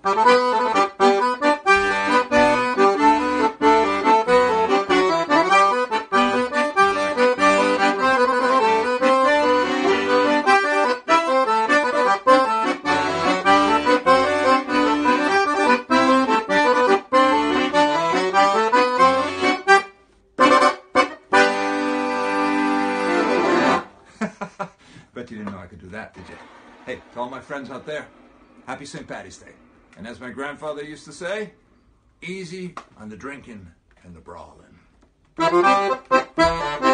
Bet you didn't know I could do that, did you? Hey, to all my friends out there, happy St. Paddy's Day. And as my grandfather used to say, easy on the drinking and the brawling.